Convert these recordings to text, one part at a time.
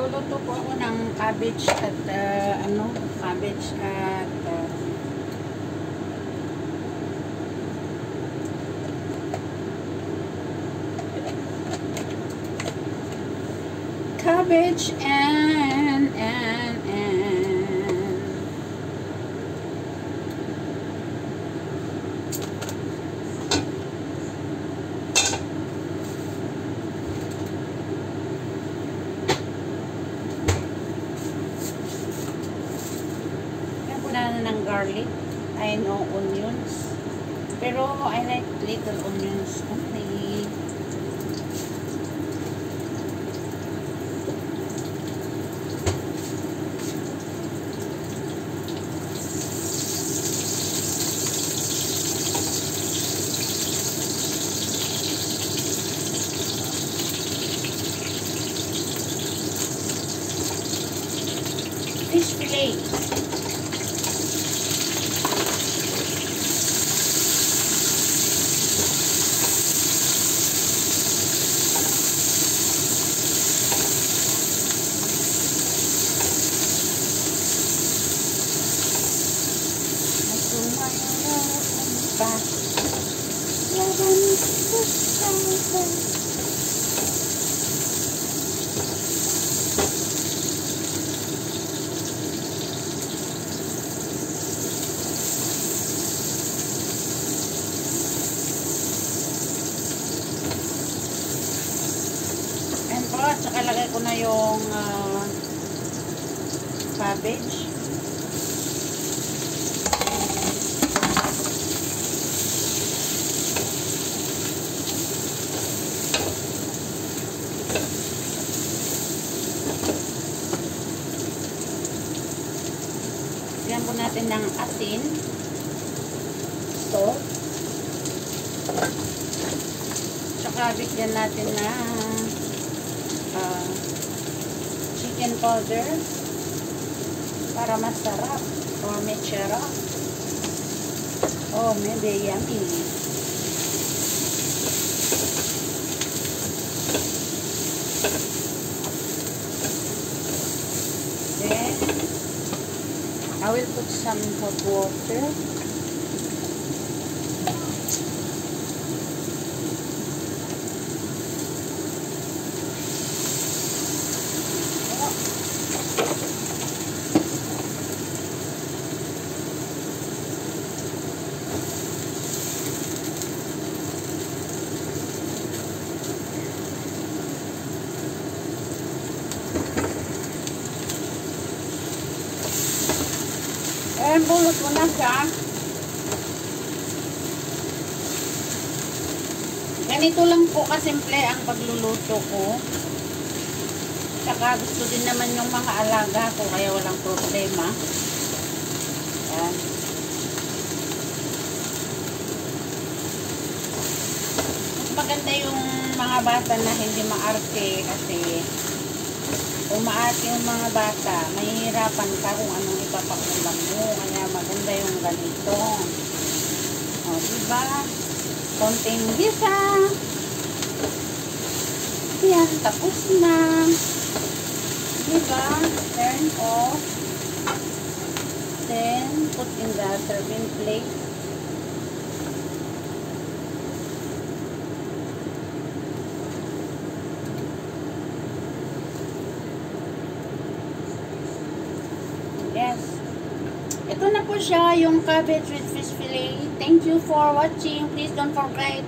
Magluluto po ako ng cabbage at cabbage and ng garlic. I know onions, pero I like little onions only. Fish fillet. At saka lagay ko na yung cabbage. Lagyan po natin ng asin, salt, tsaka bigyan natin na chicken powder para masarap or mechera. Oh, maybe yummy. Then I will put some hot water. Ayan, bulot mo na siya. Ganito lang po kasimple ang pagluluto ko. Tsaka gusto din naman yung mga alaga ko, kaya walang problema. Ayan. Mas maganda yung mga bata na hindi maarte kasi umaati yung mga bata, mahihirapan ka kung anong ipapakulang mo. Kaya maganda yung ganito. O, diba? Konting gisa. Yan, tapos na. Diba? Turn off. Then, put in the serving plate. Yes. Ito na po siya, yung cabbage with fish fillet. Thank you for watching. Please don't forget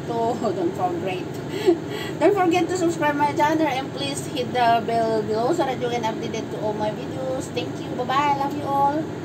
to subscribe my channel and please hit the bell below so that you can update to all my videos. Thank you. Bye-bye. Love you all.